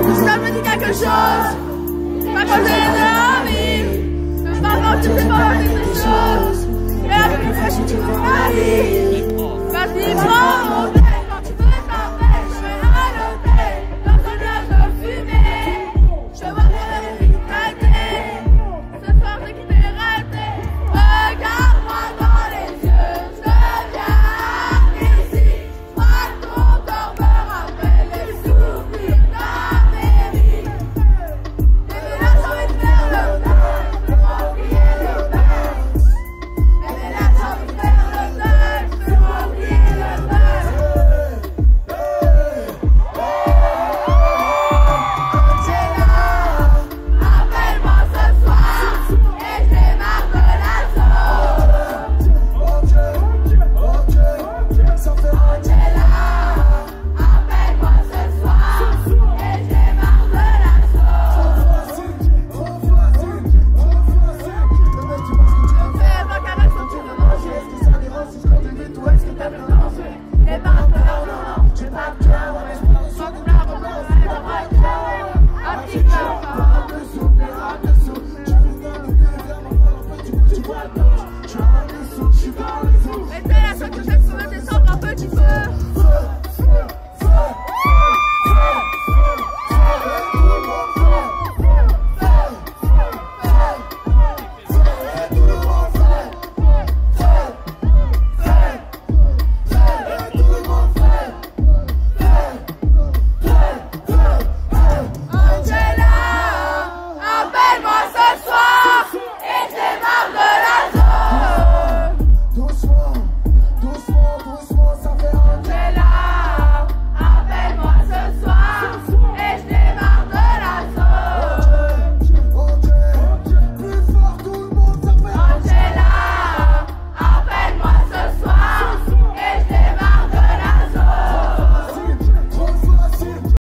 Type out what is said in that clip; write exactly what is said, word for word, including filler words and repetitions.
ça me dit quelque chose. Pas quand j'ai de la vie. Pas quand tu fais pas quelque chose. Et la plus fois, tu vois ma vie. Vas-y, prends.